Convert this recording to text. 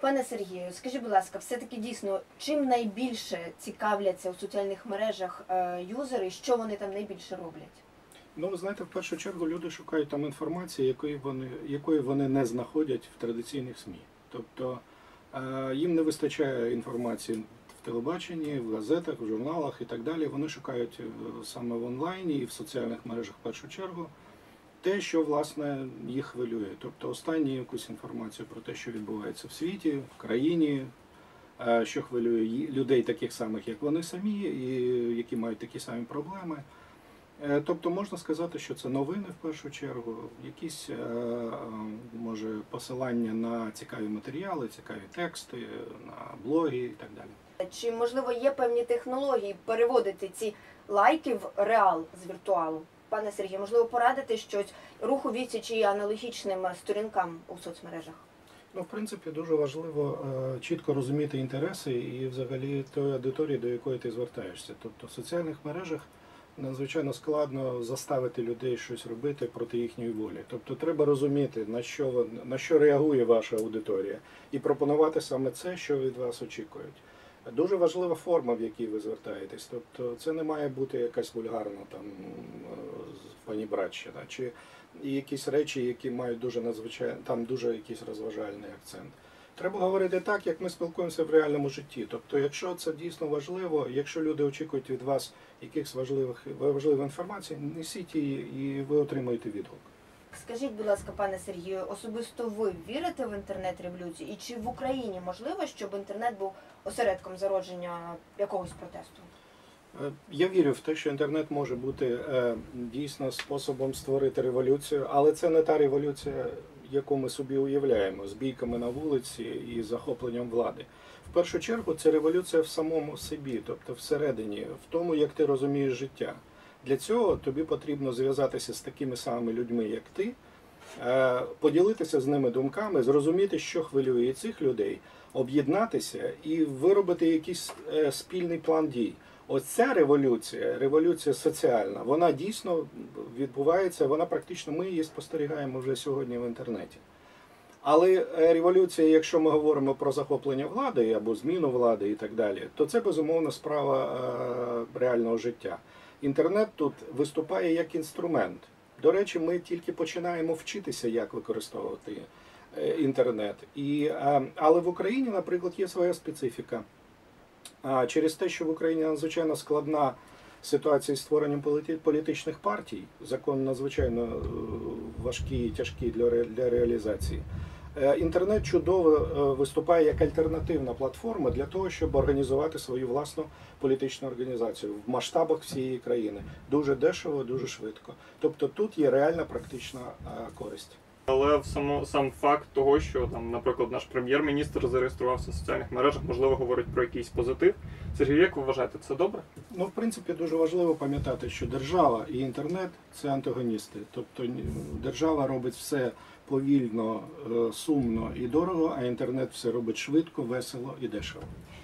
Пане Сергію, скажіть, будь ласка, все-таки дійсно, чим найбільше цікавляться у соціальних мережах юзери, що вони там найбільше роблять? Ну, ви знаєте, в першу чергу люди шукають там інформації, якої вони не знаходять в традиційних СМІ. Тобто їм не вистачає інформації в телебаченні, в газетах, в журналах і так далі. Вони шукають саме в онлайні і в соціальних мережах в першу чергу те, що, власне, їх хвилює. Тобто останню якусь інформацію про те, що відбувається в світі, в країні, що хвилює людей таких самих, як вони самі, і які мають такі самі проблеми. Тобто можна сказати, що це новини в першу чергу, якісь, може, посилання на цікаві матеріали, цікаві тексти, на блоги і так далі. Чи, можливо, є певні технології переводити ці лайки в реал з віртуалу? Пане Сергію, можливо, порадити щось руху відсічі аналогічним сторінкам у соцмережах? Ну, в принципі, дуже важливо чітко розуміти інтереси і взагалі тої аудиторії, до якої ти звертаєшся. Тобто в соціальних мережах надзвичайно складно заставити людей щось робити проти їхньої волі. Тобто треба розуміти, на що реагує ваша аудиторія, і пропонувати саме це, що від вас очікують. Дуже важлива форма, в якій ви звертаєтесь. Тобто це не має бути якась вульгарна там панібратщина, чи якісь речі, які мають дуже надзвичайно, там дуже якийсь розважальний акцент. Треба говорити так, як ми спілкуємося в реальному житті. Тобто, якщо це дійсно важливо, якщо люди очікують від вас якихось важливої інформації, несіть її і ви отримаєте відгук. Скажіть, будь ласка, пане Сергію, особисто ви вірите в інтернет-революцію? І чи в Україні можливо, щоб інтернет був осередком зародження якогось протесту? Я вірю в те, що інтернет може бути дійсно способом створити революцію, але це не та революція, яку ми собі уявляємо, з бійками на вулиці і захопленням влади. В першу чергу це революція в самому собі, тобто всередині, в тому, як ти розумієш життя. Для цього тобі потрібно зв'язатися з такими самими людьми, як ти, поділитися з ними думками, зрозуміти, що хвилює цих людей, об'єднатися і виробити якийсь спільний план дій. Ось ця революція, революція соціальна, вона дійсно відбувається, вона практично, ми її спостерігаємо вже сьогодні в інтернеті. Але революція, якщо ми говоримо про захоплення влади або зміну влади і так далі, то це, безумовно, справа реального життя. Інтернет тут виступає як інструмент. До речі, ми тільки починаємо вчитися, як використовувати інтернет. Але в Україні, наприклад, є своя специфіка. Через те, що в Україні надзвичайно складна ситуація з створенням політичних партій, закон надзвичайно важкий і тяжкий для реалізації, інтернет чудово виступає як альтернативна платформа для того, щоб організувати свою власну політичну організацію в масштабах всієї країни. Дуже дешево, дуже швидко. Тобто тут є реальна практична користь. Але сам факт того, що там, наприклад, наш прем'єр-міністр зареєструвався в соціальних мережах, можливо, говорить про якийсь позитив. Сергій, як ви вважаєте, це добре? Ну, в принципі, дуже важливо пам'ятати, що держава і інтернет – це антагоністи. Тобто держава робить все повільно, сумно і дорого, а інтернет все робить швидко, весело і дешево.